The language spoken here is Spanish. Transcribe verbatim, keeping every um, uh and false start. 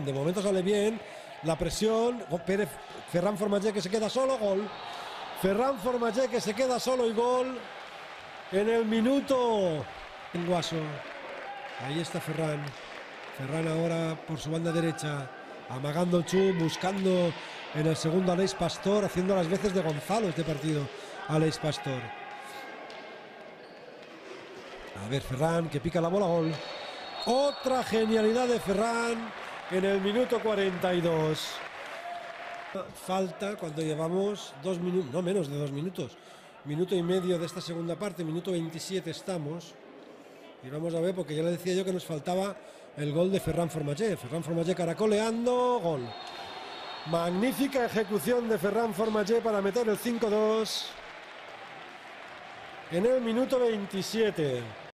De momento sale bien la presión. Pérez, Ferran Formaggé que se queda solo, gol. Ferran Formaggé que se queda solo y gol en el minuto. En Guaso. Ahí está Ferran. Ferran ahora por su banda derecha, amagando el chub, buscando en el segundo a Aleix Pastor, haciendo las veces de Gonzalo este partido. Aleix Pastor. A ver, Ferran que pica la bola, gol. Otra genialidad de Ferran en el minuto cuarenta y dos. Falta cuando llevamos dos minutos, no menos de dos minutos. Minuto y medio de esta segunda parte, minuto veintisiete estamos. Y vamos a ver, porque ya le decía yo que nos faltaba el gol de Ferran Formaggé. Ferran Formaggé caracoleando, gol. Magnífica ejecución de Ferran Formaggé para meter el cinco dos en el minuto veintisiete.